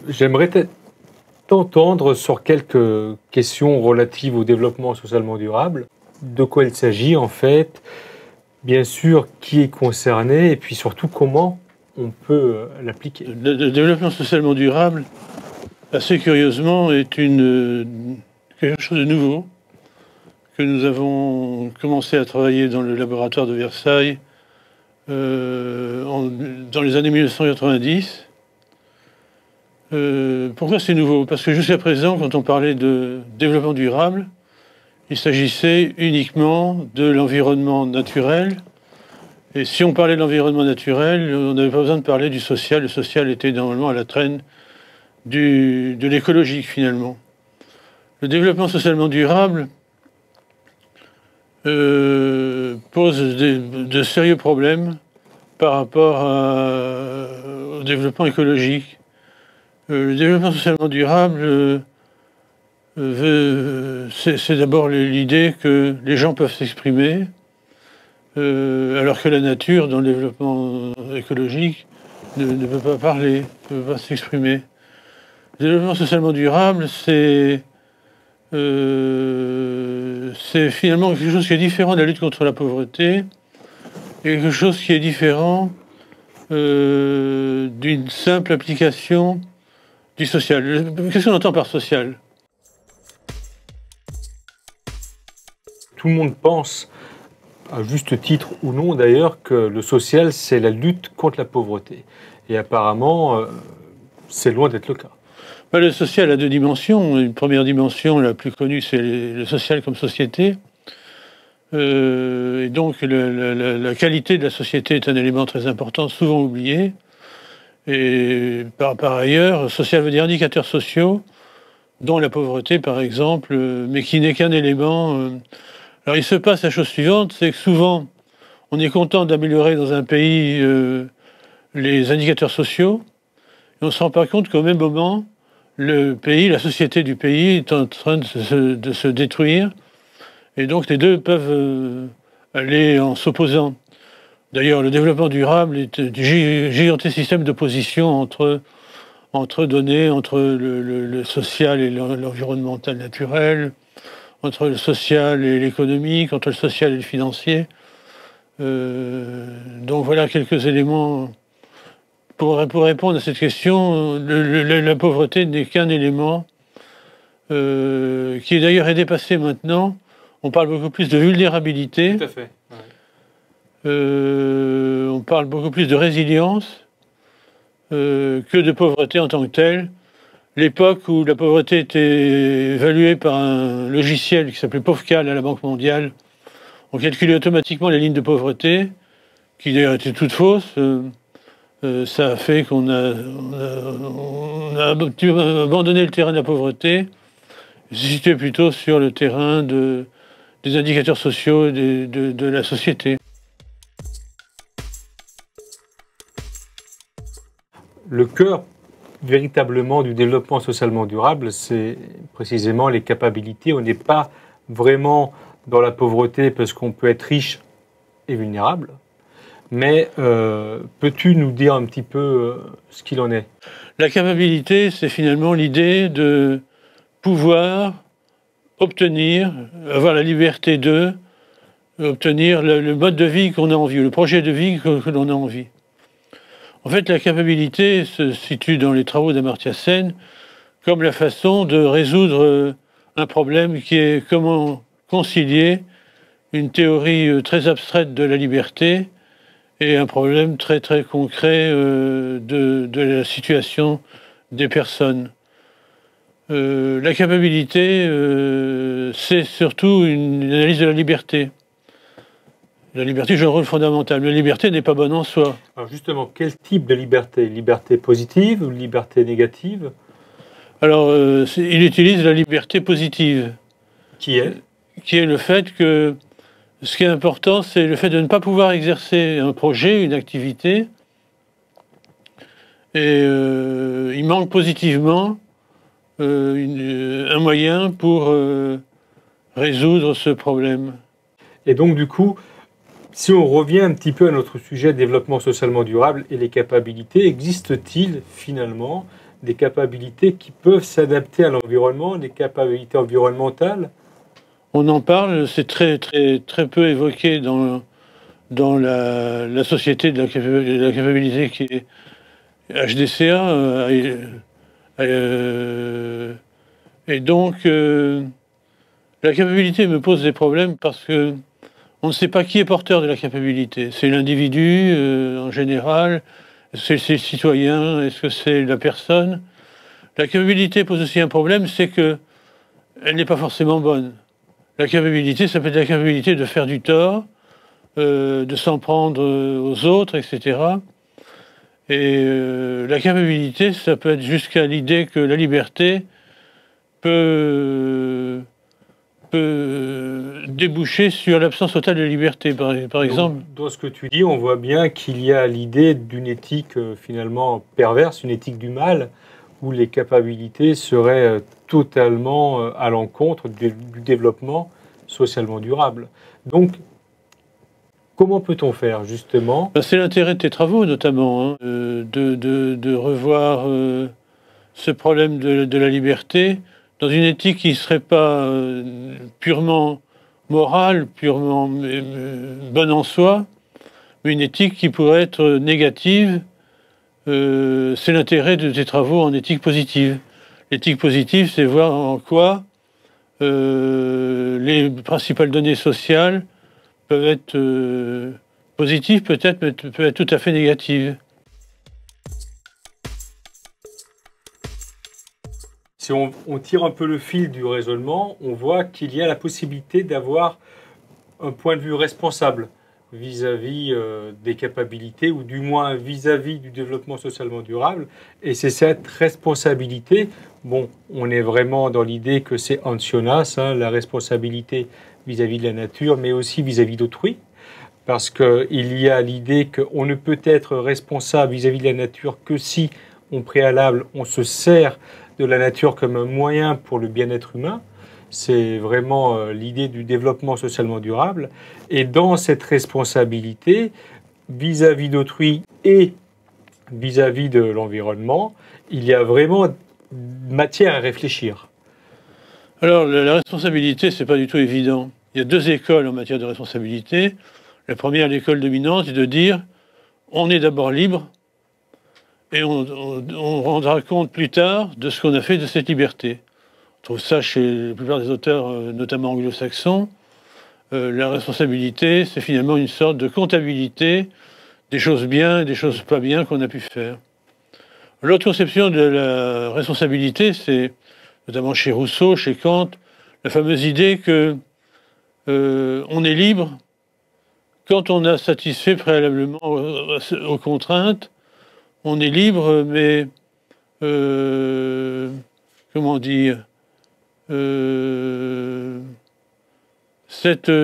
J'aimerais t'entendre sur quelques questions relatives au développement socialement durable. De quoi il s'agit en fait, bien sûr qui est concerné et puis surtout comment on peut l'appliquer. Le développement socialement durable, assez curieusement, est quelque chose de nouveau que nous avons commencé à travailler dans le laboratoire de Versailles dans les années 1990. Pourquoi c'est nouveau? Parce que jusqu'à présent, quand on parlait de développement durable, il s'agissait uniquement de l'environnement naturel. Et si on parlait de l'environnement naturel, on n'avait pas besoin de parler du social. Le social était normalement à la traîne de l'écologique, finalement. Le développement socialement durable pose de sérieux problèmes par rapport au développement écologique. Le développement socialement durable, c'est d'abord l'idée que les gens peuvent s'exprimer, alors que la nature, dans le développement écologique, ne peut pas parler, ne peut pas s'exprimer. Le développement socialement durable, c'est finalement quelque chose qui est différent de la lutte contre la pauvreté, et quelque chose qui est différent d'une simple application du social. Qu'est-ce qu'on entend par social? Tout le monde pense, à juste titre ou non d'ailleurs, que le social c'est la lutte contre la pauvreté. Et apparemment, c'est loin d'être le cas. Le social a deux dimensions. Une première dimension, la plus connue, c'est le social comme société. Et donc la qualité de la société est un élément très important, souvent oublié. Et par ailleurs, social veut dire indicateurs sociaux, dont la pauvreté par exemple, mais qui n'est qu'un élément. Alors il se passe la chose suivante, c'est que souvent on est content d'améliorer dans un pays les indicateurs sociaux, et on ne se rend pas compte qu'au même moment, le pays, la société du pays est en train de se détruire, et donc les deux peuvent aller en s'opposant. D'ailleurs, le développement durable est un gigantesque système d'opposition entre données, entre le social et l'environnemental naturel, entre le social et l'économique, entre le social et le financier. Donc voilà quelques éléments. Pour répondre à cette question, la pauvreté n'est qu'un élément qui est d'ailleurs dépassé maintenant. On parle beaucoup plus de vulnérabilité. Tout à fait. Ouais. On parle beaucoup plus de résilience que de pauvreté en tant que telle. L'époque où la pauvreté était évaluée par un logiciel qui s'appelait PauvCal à la Banque mondiale, on calculait automatiquement les lignes de pauvreté, qui d'ailleurs étaient toutes fausses. Ça a fait qu'on a abandonné le terrain de la pauvreté, se situé plutôt sur le terrain des indicateurs sociaux de la société. Le cœur véritablement du développement socialement durable, c'est précisément les capacités. On n'est pas vraiment dans la pauvreté parce qu'on peut être riche et vulnérable. Mais peux-tu nous dire un petit peu ce qu'il en est? La capacité, c'est finalement l'idée de pouvoir obtenir, avoir la liberté obtenir le mode de vie qu'on a envie, le projet de vie que l'on a envie. En fait, la capacité se situe dans les travaux d'Amartya Sen comme la façon de résoudre un problème qui est comment concilier une théorie très abstraite de la liberté et un problème très très concret de la situation des personnes. La capacité, c'est surtout une analyse de la liberté. La liberté joue un rôle fondamental, mais la liberté n'est pas bonne en soi. Alors justement, quel type de liberté? Liberté positive ou liberté négative? Alors, il utilise la liberté positive. Qui est? Qui est le fait que ce qui est important, c'est le fait de ne pas pouvoir exercer un projet, une activité. Et il manque positivement un moyen pour résoudre ce problème. Et donc, du coup, si on revient un petit peu à notre sujet développement socialement durable et les capacités, existe-t-il finalement des capacités qui peuvent s'adapter à l'environnement, des capacités environnementales? On en parle, c'est très peu évoqué dans la société de la capacité qui est HDCA. Et donc, la capacité me pose des problèmes parce que on ne sait pas qui est porteur de la capacité. C'est l'individu en général, c'est le citoyen, est-ce que c'est la personne? La capacité pose aussi un problème, c'est que elle n'est pas forcément bonne. La capacité, ça peut être la capacité de faire du tort, de s'en prendre aux autres, etc. Et la capacité, ça peut être jusqu'à l'idée que la liberté peut déboucher sur l'absence totale de liberté, par exemple. Dans ce que tu dis, on voit bien qu'il y a l'idée d'une éthique finalement perverse, une éthique du mal, où les capacités seraient totalement à l'encontre du développement socialement durable. Donc, comment peut-on faire, justement? C'est l'intérêt de tes travaux, notamment, hein, de revoir ce problème de la liberté dans une éthique qui ne serait pas purement morale, purement bonne en soi, mais une éthique qui pourrait être négative. C'est l'intérêt de tes travaux en éthique positive. L'éthique positive, c'est voir en quoi les principales données sociales peuvent être positives, peut-être, mais peuvent être tout à fait négatives. Si on tire un peu le fil du raisonnement, on voit qu'il y a la possibilité d'avoir un point de vue responsable vis-à-vis des capacités, ou du moins vis-à-vis du développement socialement durable. Et c'est cette responsabilité, bon, on est vraiment dans l'idée que c'est Ancionas, hein, la responsabilité vis-à-vis de la nature, mais aussi vis-à-vis d'autrui, parce qu'il y a l'idée qu'on ne peut être responsable vis-à-vis de la nature que si, au préalable, on se sert de la nature comme un moyen pour le bien-être humain. C'est vraiment l'idée du développement socialement durable. Et dans cette responsabilité, vis-à-vis d'autrui et vis-à-vis de l'environnement, il y a vraiment matière à réfléchir. Alors, la responsabilité, c'est pas du tout évident. Il y a deux écoles en matière de responsabilité. La première, l'école dominante, est de dire on est d'abord libre et on rendra compte plus tard de ce qu'on a fait de cette liberté. On trouve ça chez la plupart des auteurs, notamment anglo-saxons. La responsabilité, c'est finalement une sorte de comptabilité des choses bien et des choses pas bien qu'on a pu faire. L'autre conception de la responsabilité, c'est notamment chez Rousseau, chez Kant, la fameuse idée que on est libre quand on a satisfait préalablement aux contraintes. On est libre, mais comment dire, cette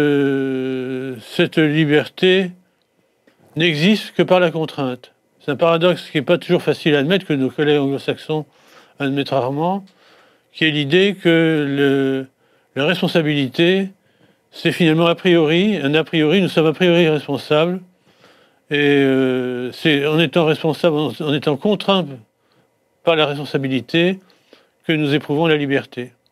liberté n'existe que par la contrainte. C'est un paradoxe qui n'est pas toujours facile à admettre, que nos collègues anglo-saxons admettent rarement, qui est l'idée que la responsabilité, c'est finalement a priori, nous sommes a priori responsables, et c'est en étant responsable, en étant contraints par la responsabilité, que nous éprouvons la liberté.